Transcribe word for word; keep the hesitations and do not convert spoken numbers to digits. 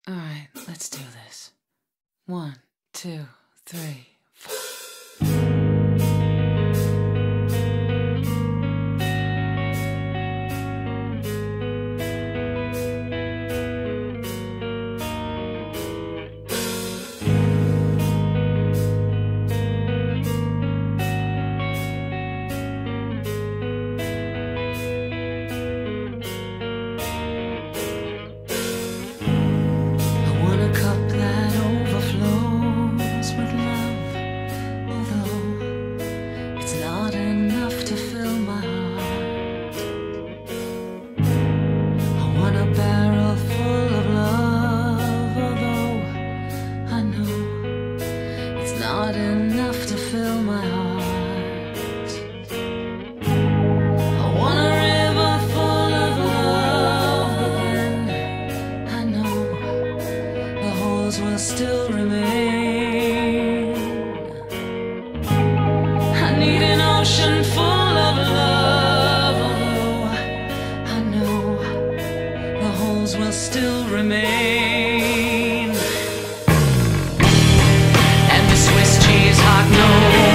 Alright, let's do this. One, two, three, four. Not enough to fill my heart. I want a river full of love, but then I know the holes will still remain. I need an ocean full of love, although I know the holes will still remain. Hot, no